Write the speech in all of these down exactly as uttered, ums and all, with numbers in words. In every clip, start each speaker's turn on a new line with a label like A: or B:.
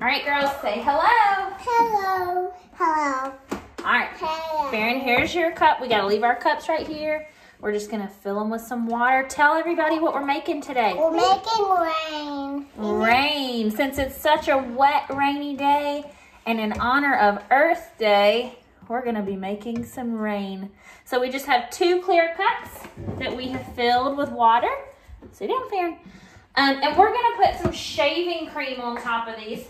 A: All right, girls, say hello.
B: Hello. Hello.
A: All right.
B: Hello.
A: Farron, here's your cup. We got to leave our cups right here. We're just going to fill them with some water. Tell everybody what we're making today.
B: We're making rain.
A: Rain. Since it's such a wet, rainy day, and in honor of Earth Day, we're going to be making some rain. So we just have two clear cups that we have filled with water. Sit down, Farron. Um, and we're going to put some shaving cream on top of these.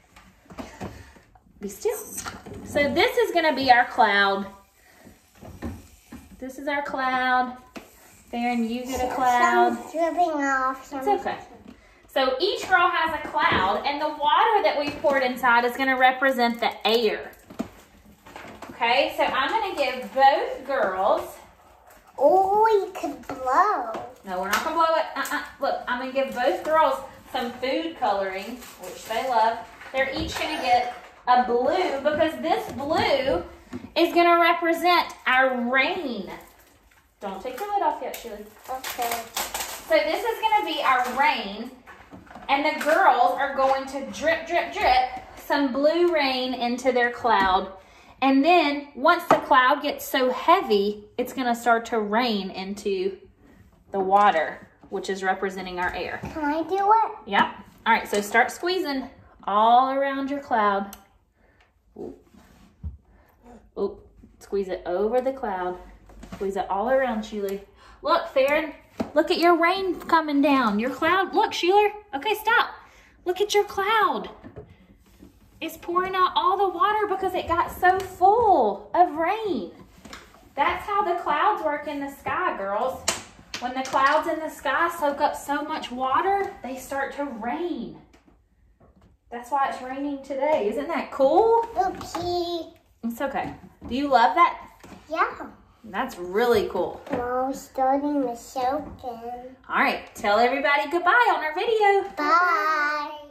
A: Be still. So this is going to be our cloud. This is our cloud. Farron, you get a cloud.
B: Some dripping off. Some
A: It's okay. So each girl has a cloud, and the water that we poured inside is going to represent the air. Okay, so I'm going to give both girls.
B: Oh, you could blow.
A: No, we're not going to blow it. Uh-uh. Look, I'm going to give both girls some food coloring, which they love. They're each going to get a blue, because this blue is going to represent our rain. Don't take your lid off yet, Sheila.
B: Okay.
A: So this is going to be our rain, and the girls are going to drip, drip, drip some blue rain into their cloud. And then once the cloud gets so heavy, it's going to start to rain into the water, which is representing our air.
B: Can I do it?
A: Yep. All right, so start squeezing all around your cloud. Ooh. Ooh. Squeeze it over the cloud. Squeeze it all around, Sheila. Look, Farron, look at your rain coming down. Your cloud, look, Sheila. Okay, stop. Look at your cloud. It's pouring out all the water because it got so full of rain. That's how the clouds work in the sky, girls. When the clouds in the sky soak up so much water, they start to rain. That's why it's raining today. Isn't that cool?
B: Okay.
A: It's okay. Do you love that?
B: Yeah.
A: That's really cool.
B: Now starting to soak in.
A: All right, tell everybody goodbye on our video.
B: Bye.